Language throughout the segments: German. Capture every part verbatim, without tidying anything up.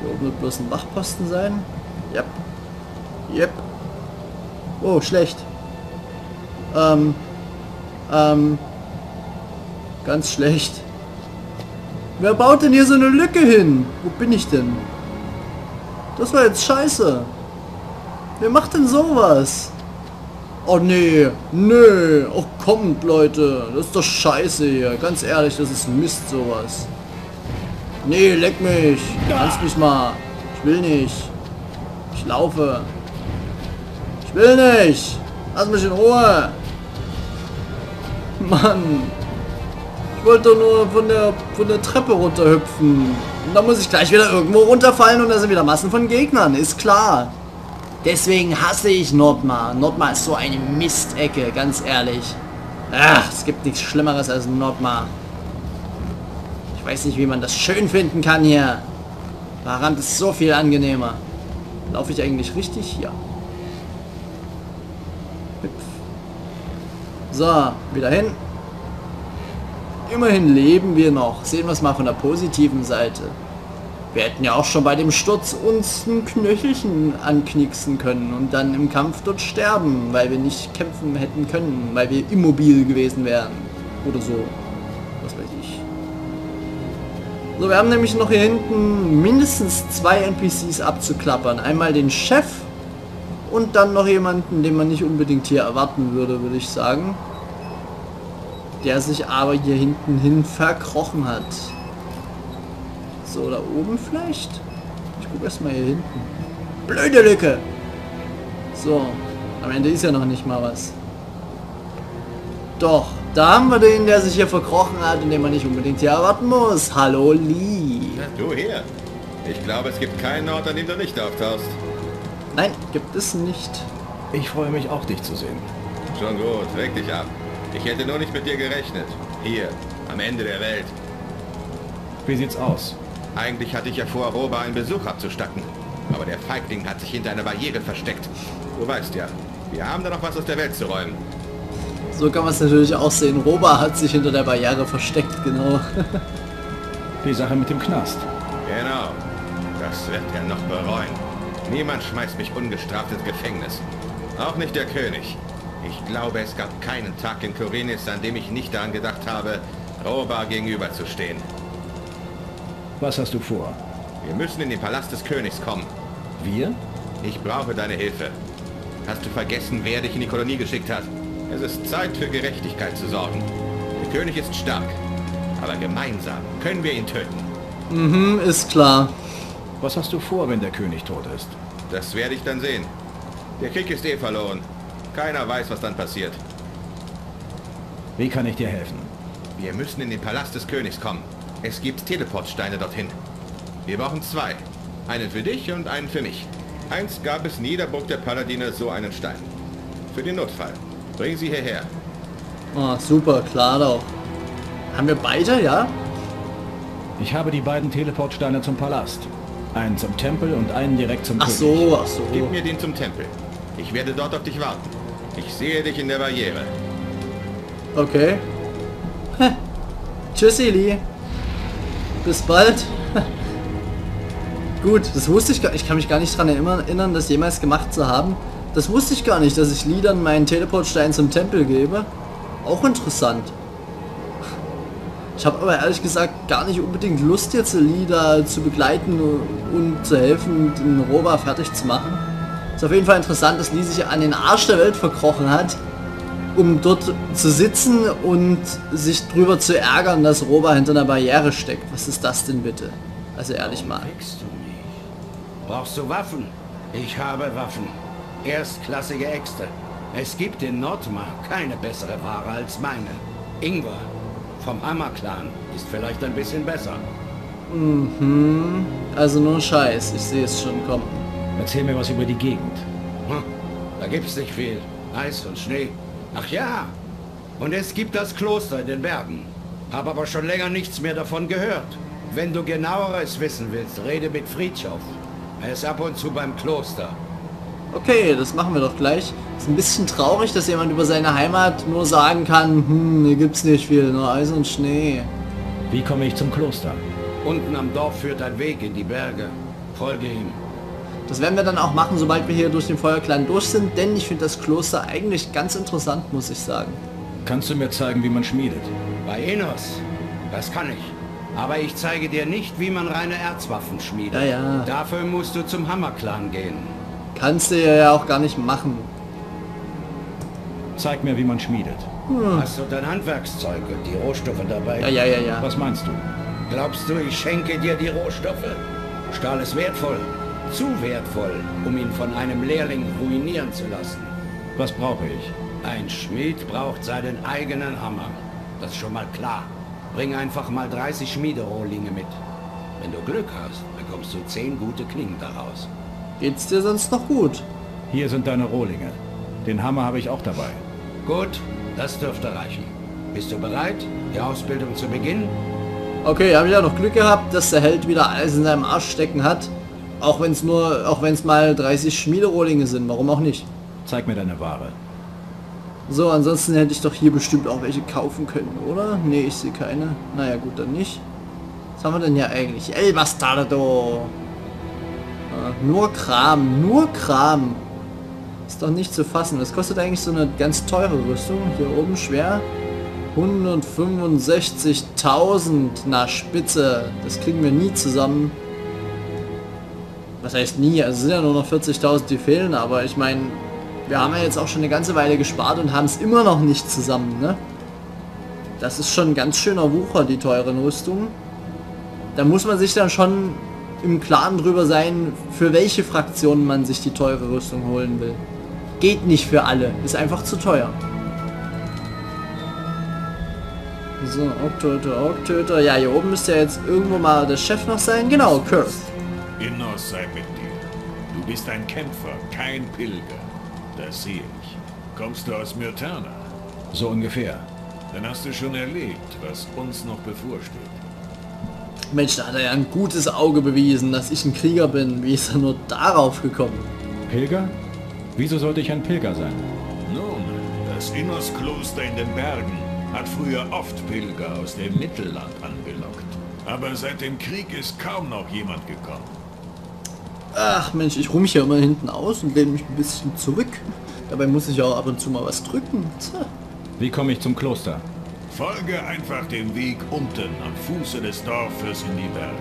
Hier oben wird bloß ein Wachposten sein. Yep. Yep. Oh, schlecht. Ähm. Ähm. Ganz schlecht. Wer baut denn hier so eine Lücke hin? Wo bin ich denn? Das war jetzt scheiße. Wer macht denn sowas? Oh nee, nee. Oh kommt Leute. Das ist doch scheiße hier. Ganz ehrlich, das ist Mist sowas. Nee, leck mich. Kannst mich mal. Ich will nicht. Ich laufe. Ich will nicht. Lass mich in Ruhe. Mann. Ich wollte doch nur von der, von der Treppe runterhüpfen. Und dann muss ich gleich wieder irgendwo runterfallen und da sind wieder Massen von Gegnern. Ist klar. Deswegen hasse ich Nordmar. Nordmar ist so eine Mistecke, ganz ehrlich. Ach, es gibt nichts Schlimmeres als Nordmar. Ich weiß nicht, wie man das schön finden kann hier. Varant ist so viel angenehmer. Laufe ich eigentlich richtig? Ja. Hüpf. So, wieder hin. Immerhin leben wir noch. Sehen wir es mal von der positiven Seite. Wir hätten ja auch schon bei dem Sturz uns ein Knöchelchen anknicksen können und dann im Kampf dort sterben, weil wir nicht kämpfen hätten können, weil wir immobil gewesen wären. Oder so. Was weiß ich. So, wir haben nämlich noch hier hinten mindestens zwei N P Cs abzuklappern. Einmal den Chef und dann noch jemanden, den man nicht unbedingt hier erwarten würde, würde ich sagen. Der sich aber hier hinten hin verkrochen hat. So, da oben vielleicht? Ich gucke erstmal hier hinten. Blöde Lücke! So, am Ende ist ja noch nicht mal was. Doch, da haben wir den, der sich hier verkrochen hat und den man nicht unbedingt hier erwarten muss. Hallo, Lee. Na, du hier. Ich glaube, es gibt keinen Ort, an dem du nicht auftauchst. Nein, gibt es nicht. Ich freue mich auch, dich zu sehen. Schon gut, reg dich ab. Ich hätte nur nicht mit dir gerechnet. Hier, am Ende der Welt. Wie sieht's aus? Eigentlich hatte ich ja vor, Roba einen Besuch abzustatten. Aber der Feigling hat sich hinter einer Barriere versteckt. Du weißt ja, wir haben da noch was aus der Welt zu räumen. So kann man es natürlich auch sehen. Roba hat sich hinter der Barriere versteckt, genau. Die Sache mit dem Knast. Genau. Das wird er noch bereuen. Niemand schmeißt mich ungestraft ins Gefängnis. Auch nicht der König. Ich glaube, es gab keinen Tag in Khorinis, an dem ich nicht daran gedacht habe, Roba gegenüberzustehen. Was hast du vor? Wir müssen in den Palast des Königs kommen. Wir? Ich brauche deine Hilfe. Hast du vergessen, wer dich in die Kolonie geschickt hat? Es ist Zeit für Gerechtigkeit zu sorgen. Der König ist stark, aber gemeinsam können wir ihn töten. Mhm, ist klar. Was hast du vor, wenn der König tot ist? Das werde ich dann sehen. Der Krieg ist eh verloren. Keiner weiß, was dann passiert. Wie kann ich dir helfen? Wir müssen in den Palast des Königs kommen. Es gibt Teleportsteine dorthin. Wir brauchen zwei. Einen für dich und einen für mich. Einst gab es in jeder Burg der Paladine so einen Stein. Für den Notfall. Bring sie hierher. Oh, super, klar doch. Haben wir beide, ja? Ich habe die beiden Teleportsteine zum Palast. Einen zum Tempel und einen direkt zum Ach König. so, ach so. Gib mir den zum Tempel. Ich werde dort auf dich warten. Ich sehe dich in der Barriere. Okay. Heh. Tschüss, Eli. Bis bald. Gut, das wusste ich gar nicht. Ich kann mich gar nicht daran erinnern, das jemals gemacht zu haben. Das wusste ich gar nicht, dass ich Liedern meinen Teleportstein zum Tempel gebe. Auch interessant. Ich habe aber ehrlich gesagt gar nicht unbedingt Lust, jetzt Lieder zu begleiten und zu helfen, den Roba fertig zu machen. Ist auf jeden Fall interessant, dass Lee sich an den Arsch der Welt verkrochen hat, um dort zu sitzen und sich drüber zu ärgern, dass Roba hinter einer Barriere steckt. Was ist das denn bitte? Also ehrlich mal. Kriegst du nicht. Brauchst du Waffen? Ich habe Waffen. Erstklassige Äxte. Es gibt in Nordmar keine bessere Ware als meine. Ingwer vom Hammer-Clan ist vielleicht ein bisschen besser. Mhm. Also nur Scheiß. Ich sehe es schon kommen. Erzähl mir was über die Gegend. Hm, da gibt's nicht viel. Eis und Schnee. Ach ja. Und es gibt das Kloster in den Bergen. Hab aber schon länger nichts mehr davon gehört. Wenn du genaueres wissen willst, rede mit Friedschow. Er ist ab und zu beim Kloster. Okay, das machen wir doch gleich. Ist ein bisschen traurig, dass jemand über seine Heimat nur sagen kann, hm, hier gibt's nicht viel, nur Eis und Schnee. Wie komme ich zum Kloster? Unten am Dorf führt ein Weg in die Berge. Folge ihm. Das werden wir dann auch machen, sobald wir hier durch den Feuerclan durch sind, denn ich finde das Kloster eigentlich ganz interessant, muss ich sagen. Kannst du mir zeigen, wie man schmiedet? Bei Enos. Das kann ich. Aber ich zeige dir nicht, wie man reine Erzwaffen schmiedet. Ja, ja. Dafür musst du zum Hammerclan gehen. Kannst du ja auch gar nicht machen. Zeig mir, wie man schmiedet. Hm. Hast du dein Handwerkszeug und die Rohstoffe dabei? Ja, ja, ja, ja. Was meinst du? Glaubst du, ich schenke dir die Rohstoffe? Stahl ist wertvoll. Zu wertvoll, um ihn von einem Lehrling ruinieren zu lassen. Was brauche ich? Ein Schmied braucht seinen eigenen Hammer. Das ist schon mal klar. Bring einfach mal dreißig Schmiederohlinge mit. Wenn du Glück hast, bekommst du zehn gute Klingen daraus. Geht's dir sonst noch gut? Hier sind deine Rohlinge. Den Hammer habe ich auch dabei. Gut, das dürfte reichen. Bist du bereit, die Ausbildung zu beginnen? Okay, habe ich ja noch Glück gehabt, dass der Held wieder alles in seinem Arsch stecken hat. Auch wenn es nur, auch wenn es mal dreißig Schmiederohlinge sind, warum auch nicht? Zeig mir deine Ware. So, ansonsten hätte ich doch hier bestimmt auch welche kaufen können, oder? Ne, ich sehe keine. Naja, gut, dann nicht. Was haben wir denn hier eigentlich? El Bastardo! Äh, nur Kram, nur Kram. Ist doch nicht zu fassen. Was kostet eigentlich so eine ganz teure Rüstung? Hier oben schwer. hundertfünfundsechzigtausend. Na, Spitze. Das kriegen wir nie zusammen. Was heißt nie? Also es sind ja nur noch vierzigtausend, die fehlen, aber ich meine, wir haben ja jetzt auch schon eine ganze Weile gespart und haben es immer noch nicht zusammen, ne? Das ist schon ein ganz schöner Wucher, die teuren Rüstungen. Da muss man sich dann schon im Klaren drüber sein, für welche Fraktionen man sich die teure Rüstung holen will. Geht nicht für alle, ist einfach zu teuer. So, Orktöter, Orktöter. Ja, hier oben müsste ja jetzt irgendwo mal der Chef noch sein. Genau, Kurth. Innos sei mit dir. Du bist ein Kämpfer, kein Pilger. Das sehe ich. Kommst du aus Myrtana? So ungefähr. Dann hast du schon erlebt, was uns noch bevorsteht. Mensch, da hat er ja ein gutes Auge bewiesen, dass ich ein Krieger bin. Wie ist er nur darauf gekommen? Pilger? Wieso sollte ich ein Pilger sein? Nun, das Innos-Kloster in den Bergen hat früher oft Pilger aus dem Mittelland angelockt. Aber seit dem Krieg ist kaum noch jemand gekommen. Ach Mensch, ich ruhe mich ja immer hinten aus und lehne mich ein bisschen zurück. Dabei muss ich auch ab und zu mal was drücken. Tja. Wie komme ich zum Kloster? Folge einfach dem Weg unten am Fuße des Dorfes in die Berge.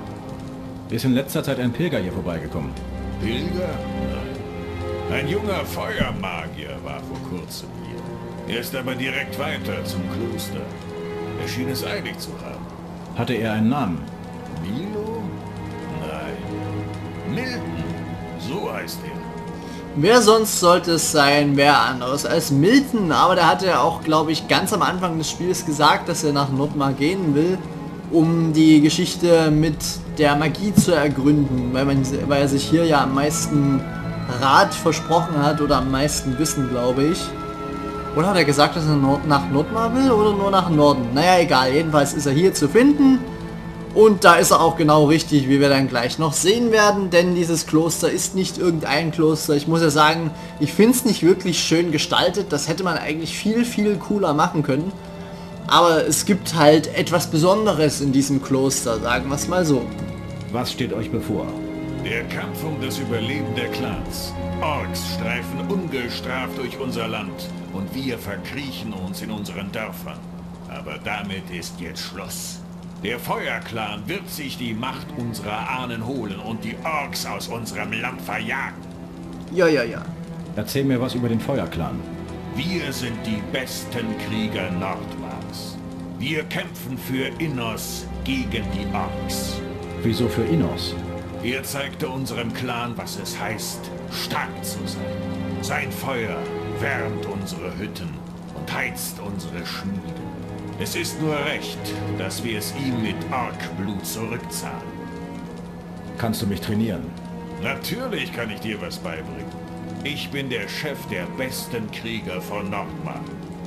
Ist in letzter Zeit ein Pilger hier vorbeigekommen? Pilger? Nein. Ein junger Feuermagier war vor kurzem hier. Er ist aber direkt weiter zum Kloster. Er schien es eilig zu haben. Hatte er einen Namen? Milo? Nein. Milton. So heißt er. Wer sonst sollte es sein, wer anderes als Milton, aber der hatte ja auch, glaube ich, ganz am Anfang des Spiels gesagt, dass er nach Nordmar gehen will, um die Geschichte mit der Magie zu ergründen, weil, man, weil er sich hier ja am meisten Rat versprochen hat oder am meisten Wissen, glaube ich. Oder hat er gesagt, dass er Nord nach Nordmar will oder nur nach Norden? Naja, egal, jedenfalls ist er hier zu finden. Und da ist er auch genau richtig, wie wir dann gleich noch sehen werden, denn dieses Kloster ist nicht irgendein Kloster. Ich muss ja sagen, ich finde es nicht wirklich schön gestaltet. Das hätte man eigentlich viel, viel cooler machen können. Aber es gibt halt etwas Besonderes in diesem Kloster, sagen wir es mal so. Was steht euch bevor? Der Kampf um das Überleben der Clans. Orks streifen ungestraft durch unser Land und wir verkriechen uns in unseren Dörfern. Aber damit ist jetzt Schluss. Der Feuerclan wird sich die Macht unserer Ahnen holen und die Orks aus unserem Land verjagen. Ja, ja, ja. Erzähl mir was über den Feuerclan. Wir sind die besten Krieger Nordmars. Wir kämpfen für Innos gegen die Orks. Wieso für Innos? Er zeigte unserem Clan, was es heißt, stark zu sein. Sein Feuer wärmt unsere Hütten und heizt unsere Schmieden. Es ist nur recht, dass wir es ihm mit Orkblut zurückzahlen. Kannst du mich trainieren? Natürlich kann ich dir was beibringen. Ich bin der Chef der besten Krieger von Nordmar.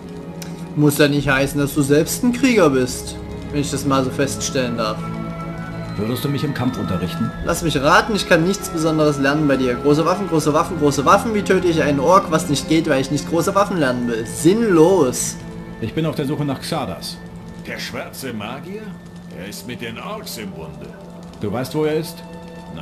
Muss ja nicht heißen, dass du selbst ein Krieger bist, wenn ich das mal so feststellen darf. Würdest du mich im Kampf unterrichten? Lass mich raten, ich kann nichts Besonderes lernen bei dir. Große Waffen, große Waffen, große Waffen. Wie töte ich einen Ork, was nicht geht, weil ich nicht große Waffen lernen will? Sinnlos. Ich bin auf der Suche nach Xardas. Der schwarze Magier? Er ist mit den Orks im Bunde. Du weißt, wo er ist? Nein.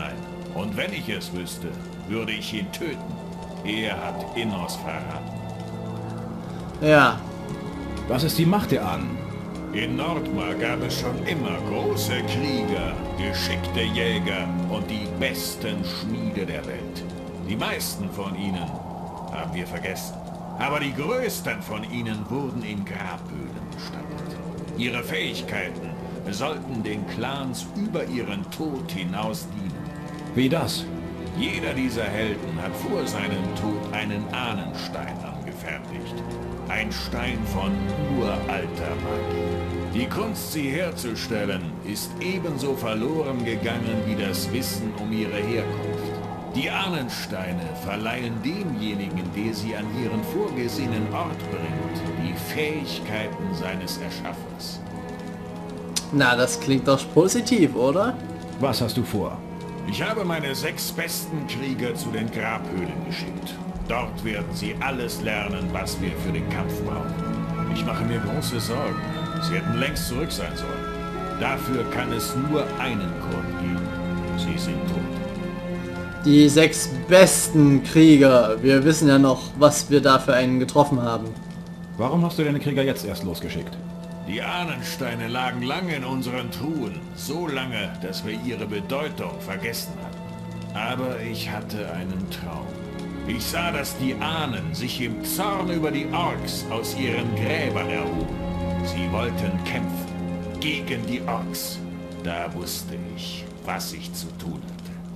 Und wenn ich es wüsste, würde ich ihn töten. Er hat Innos verraten. Ja. Was ist die Macht der Ahnen? In Nordmar gab es schon immer große Krieger, geschickte Jäger und die besten Schmiede der Welt. Die meisten von ihnen haben wir vergessen. Aber die größten von ihnen wurden in Grabhöhlen bestattet. Ihre Fähigkeiten sollten den Clans über ihren Tod hinaus dienen. Wie das? Jeder dieser Helden hat vor seinem Tod einen Ahnenstein angefertigt. Ein Stein von uralter Magie. Die Kunst, sie herzustellen, ist ebenso verloren gegangen wie das Wissen um ihre Herkunft. Die Ahnensteine verleihen demjenigen, der sie an ihren vorgesehenen Ort bringt, die Fähigkeiten seines Erschaffers. Na, das klingt doch positiv, oder? Was hast du vor? Ich habe meine sechs besten Krieger zu den Grabhöhlen geschickt. Dort werden sie alles lernen, was wir für den Kampf brauchen. Ich mache mir große Sorgen. Sie hätten längst zurück sein sollen. Dafür kann es nur einen Grund geben. Sie sind tot. Die sechs besten Krieger. Wir wissen ja noch, was wir da für einen getroffen haben. Warum hast du deine Krieger jetzt erst losgeschickt? Die Ahnensteine lagen lange in unseren Truhen. So lange, dass wir ihre Bedeutung vergessen hatten. Aber ich hatte einen Traum. Ich sah, dass die Ahnen sich im Zorn über die Orks aus ihren Gräbern erhoben. Sie wollten kämpfen. Gegen die Orks. Da wusste ich, was ich zu tun hatte.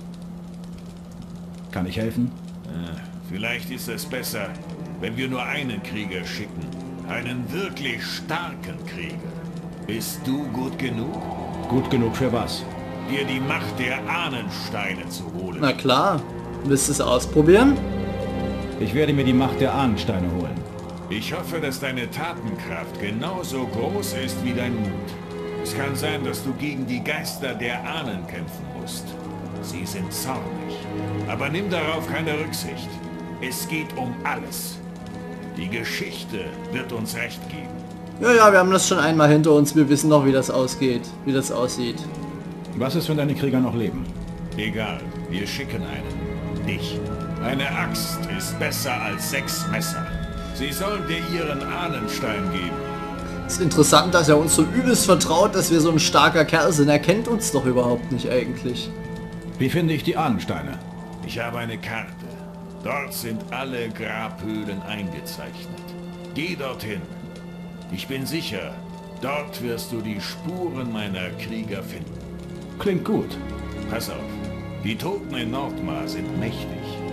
Kann ich helfen? Äh, vielleicht ist es besser, wenn wir nur einen Krieger schicken. Einen wirklich starken Krieger. Bist du gut genug? Gut genug für was? Dir die Macht der Ahnensteine zu holen. Na klar. Willst du es ausprobieren? Ich werde mir die Macht der Ahnensteine holen. Ich hoffe, dass deine Tatenkraft genauso groß ist wie dein Mut. Es kann sein, dass du gegen die Geister der Ahnen kämpfen musst. Sie sind zornig. Aber nimm darauf keine Rücksicht. Es geht um alles. Die Geschichte wird uns recht geben. Ja, ja, wir haben das schon einmal hinter uns. Wir wissen noch, wie das ausgeht, wie das aussieht. Was ist, wenn deine Krieger noch leben? Egal, wir schicken einen. Dich. Eine Axt ist besser als sechs Messer. Sie sollen dir ihren Ahnenstein geben. Ist interessant, dass er uns so übelst vertraut, dass wir so ein starker Kerl sind. Er kennt uns doch überhaupt nicht eigentlich. Wie finde ich die Ahnensteine? Ich habe eine Karte. Dort sind alle Grabhöhlen eingezeichnet. Geh dorthin. Ich bin sicher, dort wirst du die Spuren meiner Krieger finden. Klingt gut. Pass auf, die Toten in Nordmar sind mächtig.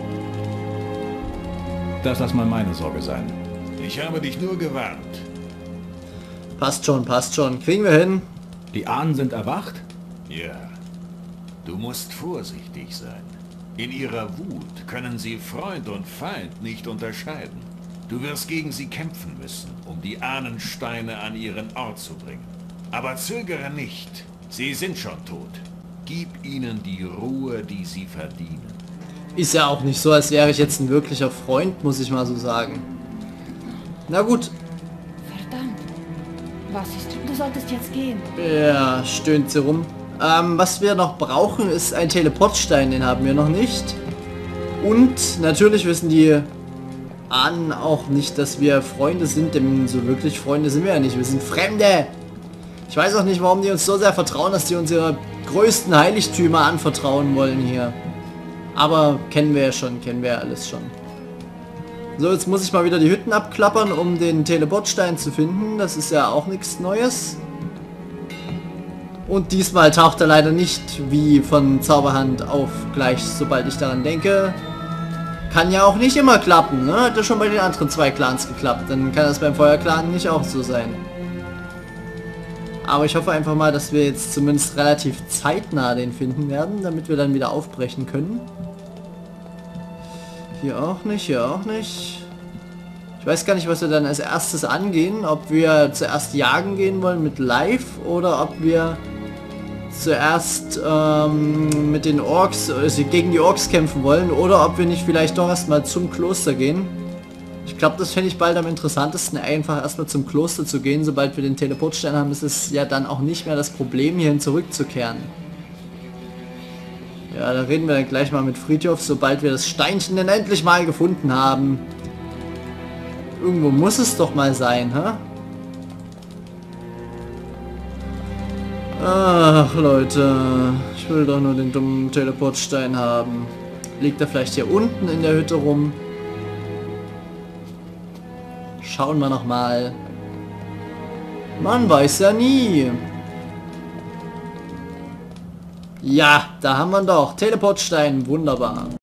Das lass mal meine Sorge sein. Ich habe dich nur gewarnt. Passt schon, passt schon. Kriegen wir hin. Die Ahnen sind erwacht? Ja. Du musst vorsichtig sein. In ihrer Wut können sie Freund und Feind nicht unterscheiden. Du wirst gegen sie kämpfen müssen, um die Ahnensteine an ihren Ort zu bringen. Aber zögere nicht. Sie sind schon tot. Gib ihnen die Ruhe, die sie verdienen. Ist ja auch nicht so, als wäre ich jetzt ein wirklicher Freund, muss ich mal so sagen. Na gut. Verdammt. Was ist... Du solltest jetzt gehen. Ja, stöhnt sie rum. Ähm, was wir noch brauchen, ist ein Teleportstein. Den haben wir noch nicht. Und natürlich wissen die Ahnen auch nicht, dass wir Freunde sind. Denn so wirklich Freunde sind wir ja nicht. Wir sind Fremde. Ich weiß auch nicht, warum die uns so sehr vertrauen, dass die uns ihre größten Heiligtümer anvertrauen wollen hier. Aber kennen wir ja schon, kennen wir ja alles schon. So, jetzt muss ich mal wieder die Hütten abklappern, um den Teleportstein zu finden. Das ist ja auch nichts Neues. Und diesmal taucht er leider nicht wie von Zauberhand auf, gleich sobald ich daran denke. Kann ja auch nicht immer klappen, ne? Hat ja schon bei den anderen zwei Clans geklappt. Dann kann das beim Feuerclan nicht auch so sein. Aber ich hoffe einfach mal, dass wir jetzt zumindest relativ zeitnah den finden werden, damit wir dann wieder aufbrechen können. Hier auch nicht, hier auch nicht. Ich weiß gar nicht, was wir dann als erstes angehen. Ob wir zuerst jagen gehen wollen mit Live oder ob wir zuerst ähm, mit den Orks, also gegen die Orks kämpfen wollen oder ob wir nicht vielleicht doch erstmal zum Kloster gehen. Ich glaube, das fände ich bald am interessantesten, einfach erstmal zum Kloster zu gehen. Sobald wir den Teleportstein haben, ist es ja dann auch nicht mehr das Problem, hierhin zurückzukehren. Ja, da reden wir dann gleich mal mit Friedhof, sobald wir das Steinchen denn endlich mal gefunden haben. Irgendwo muss es doch mal sein, hä? Ach, Leute. Ich will doch nur den dummen Teleportstein haben. Liegt er vielleicht hier unten in der Hütte rum? Schauen wir noch mal. Man weiß ja nie. Ja, da haben wir ihn doch. Teleportstein, wunderbar.